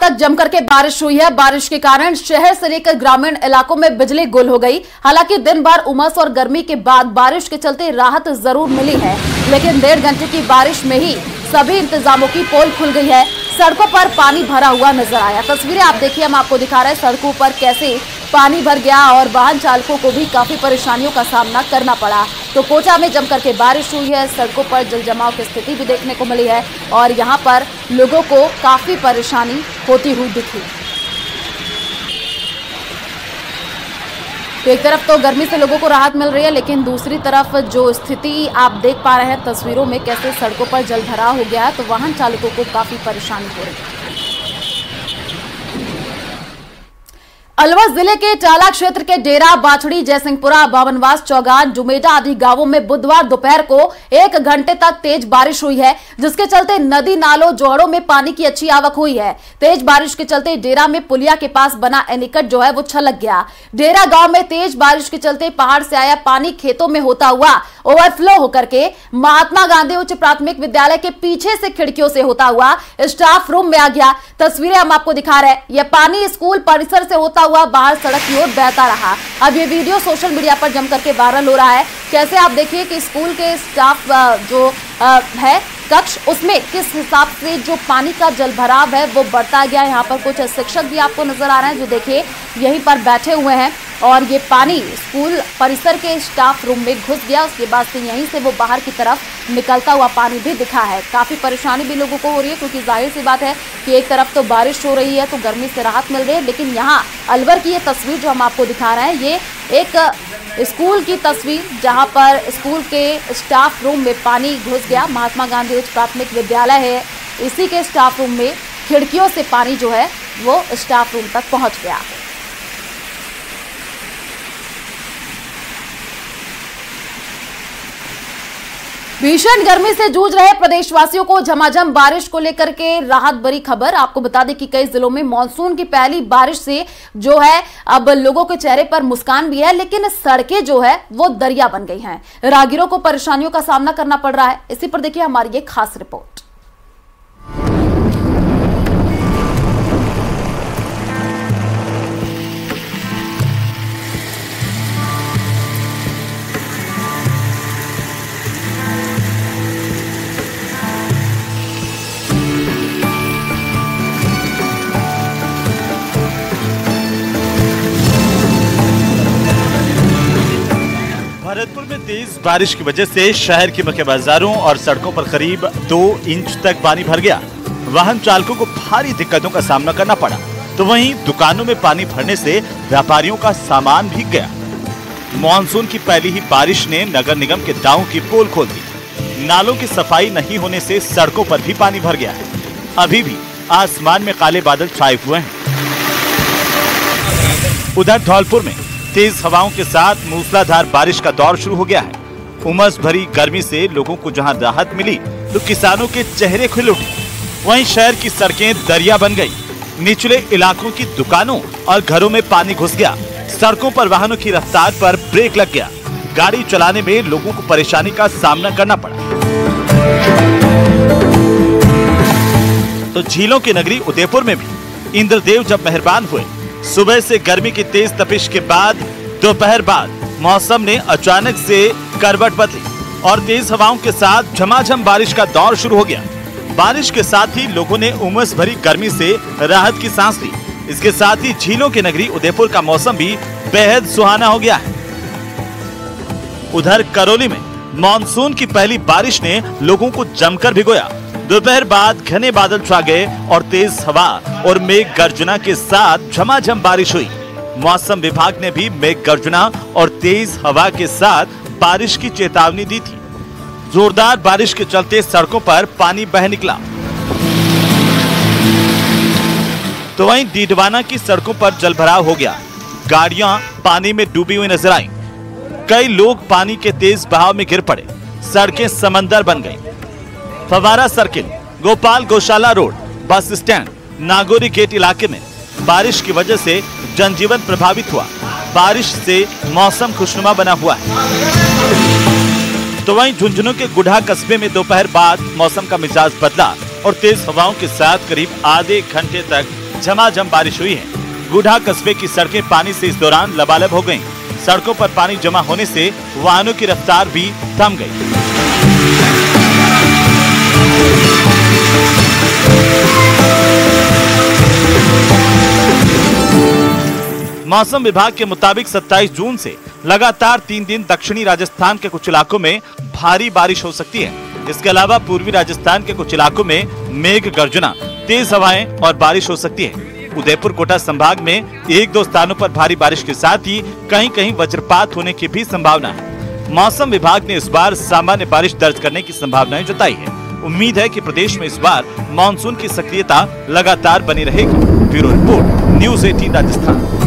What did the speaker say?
तक जमकर के बारिश हुई है। बारिश के कारण शहर से लेकर ग्रामीण इलाकों में बिजली गुल हो गई। हालांकि दिन भर उमस और गर्मी के बाद बारिश के चलते राहत जरूर मिली है, लेकिन 1.5 घंटे की बारिश में ही सभी इंतजामों की पोल खुल गई है। सड़कों पर पानी भरा हुआ नजर आया। तस्वीरें आप देखिए, हम आपको दिखा रहे हैं सड़कों पर कैसे पानी भर गया और वाहन चालकों को भी काफी परेशानियों का सामना करना पड़ा। तो कोटा में जमकर के बारिश हुई है, सड़कों पर जल जमाव की स्थिति भी देखने को मिली है और यहाँ पर लोगों को काफी परेशानी होती हुई दिखी। तो एक तरफ तो गर्मी से लोगों को राहत मिल रही है, लेकिन दूसरी तरफ जो स्थिति आप देख पा रहे हैं तस्वीरों में कैसे सड़कों पर जल भराव हो गया है, तो वाहन चालकों को काफी परेशानी हो रही है। अलवर जिले के टाला क्षेत्र के डेरा, बाछड़ी, जयसिंहपुरा, बावनवास, चौगान, जुमेडा आदि गांवों में बुधवार दोपहर को 1 घंटे तक तेज बारिश हुई है, जिसके चलते नदी नालों जोड़ों में पानी की अच्छी आवक हुई है। तेज बारिश के चलते डेरा में पुलिया के पास बना एनीकट जो है वो छलक गया। डेरा गांव में तेज बारिश के चलते पहाड़ से आया पानी खेतों में होता हुआ ओवरफ्लो होकर के महात्मा गांधी उच्च प्राथमिक विद्यालय के पीछे से खिड़कियों से होता हुआ स्टाफ रूम में आ गया। तस्वीरें हम आपको दिखा रहे हैं। यह पानी स्कूल परिसर से होता हुआ बाहर सड़क की ओर बहता रहा। अब ये वीडियो सोशल मीडिया पर जमकर के वायरल हो रहा है। कैसे आप देखिए कि स्कूल के स्टाफ जो है कक्ष, उसमें किस हिसाब से जो पानी का जल भराव है वो बढ़ता गया। यहाँ पर कुछ शिक्षक भी आपको नजर आ रहे हैं जो देखिए यहीं पर बैठे हुए हैं और ये पानी स्कूल परिसर के स्टाफ रूम में घुस गया। उसके बाद से यहीं से वो बाहर की तरफ निकलता हुआ पानी भी दिखा है। काफी परेशानी भी लोगों को हो रही है, क्योंकि जाहिर सी बात है कि एक तरफ तो बारिश हो रही है तो गर्मी से राहत मिल रही है, लेकिन यहाँ अलवर की ये तस्वीर जो हम आपको दिखा रहे हैं ये एक स्कूल की तस्वीर, जहां पर स्कूल के स्टाफ रूम में पानी घुस गया। महात्मा गांधी उच्च प्राथमिक विद्यालय है, इसी के स्टाफ रूम में खिड़कियों से पानी जो है वो स्टाफ रूम तक पहुंच गया। भीषण गर्मी से जूझ रहे प्रदेशवासियों को झमाझम बारिश को लेकर के राहत भरी खबर। आपको बता दें कि कई जिलों में मानसून की पहली बारिश से जो है अब लोगों के चेहरे पर मुस्कान भी है, लेकिन सड़कें जो है वो दरिया बन गई हैं। राहगीरों को परेशानियों का सामना करना पड़ रहा है। इसी पर देखिए हमारी ये खास रिपोर्ट। भरतपुर में तेज बारिश की वजह से शहर के मुख्य बाजारों और सड़कों पर करीब 2 इंच तक पानी भर गया। वाहन चालकों को भारी दिक्कतों का सामना करना पड़ा, तो वहीं दुकानों में पानी भरने से व्यापारियों का सामान भीग गया। मानसून की पहली ही बारिश ने नगर निगम के दावों की पोल खोल दी। नालों की सफाई नहीं होने से सड़कों पर भी पानी भर गया है। अभी भी आसमान में काले बादल छाए हुए हैं। उधर धौलपुर में तेज हवाओं के साथ मूसलाधार बारिश का दौर शुरू हो गया है। उमस भरी गर्मी से लोगों को जहां राहत मिली तो किसानों के चेहरे खिल उठे, वहीं शहर की सड़कें दरिया बन गई। निचले इलाकों की दुकानों और घरों में पानी घुस गया। सड़कों पर वाहनों की रफ्तार पर ब्रेक लग गया। गाड़ी चलाने में लोगों को परेशानी का सामना करना पड़ा। तो झीलों की नगरी उदयपुर में भी इंद्रदेव जब मेहरबान हुए। सुबह से गर्मी की तेज तपिश के बाद दोपहर बाद मौसम ने अचानक से करवट बदली और तेज हवाओं के साथ झमाझम बारिश का दौर शुरू हो गया। बारिश के साथ ही लोगों ने उमस भरी गर्मी से राहत की सांस ली। इसके साथ ही झीलों की नगरी उदयपुर का मौसम भी बेहद सुहाना हो गया है। उधर करौली में मानसून की पहली बारिश ने लोगों को जमकर भिगोया। दोपहर बाद घने बादल छा गए और तेज हवा और मेघ गर्जना के साथ झमाझम बारिश हुई। मौसम विभाग ने भी मेघ गर्जना और तेज हवा के साथ बारिश की चेतावनी दी थी। जोरदार बारिश के चलते सड़कों पर पानी बह निकला। तो वहीं डीडवाना की सड़कों पर जलभराव हो गया। गाड़ियां पानी में डूबी हुई नजर आईं। कई लोग पानी के तेज बहाव में गिर पड़े। सड़कें समंदर बन गईं। फवारा सर्किल, गोपाल गौशाला road, bus stand, Nagauri gate इलाके में बारिश की वजह से जनजीवन प्रभावित हुआ। बारिश से मौसम खुशनुमा बना हुआ है। तो वहीं झुंझुनू के गुढ़ा कस्बे में दोपहर बाद मौसम का मिजाज बदला और तेज हवाओं के साथ करीब आधे घंटे तक झमाझम बारिश हुई है। गुढ़ा कस्बे की सड़कें पानी से इस दौरान लबालब हो गईं। सड़कों पर पानी जमा होने से वाहनों की रफ्तार भी थम गई। मौसम विभाग के मुताबिक 27 जून से लगातार 3 दिन दक्षिणी राजस्थान के कुछ इलाकों में भारी बारिश हो सकती है। इसके अलावा पूर्वी राजस्थान के कुछ इलाकों में मेघ गर्जना, तेज हवाएं और बारिश हो सकती है। उदयपुर कोटा संभाग में 1-2 स्थानों पर भारी बारिश के साथ ही कहीं-कहीं वज्रपात होने की भी संभावना है। मौसम विभाग ने इस बार सामान्य बारिश दर्ज करने की संभावनाएं जताई है। उम्मीद है कि प्रदेश में इस बार मानसून की सक्रियता लगातार बनी रहेगी। Bureau report, news 18 Rajasthan.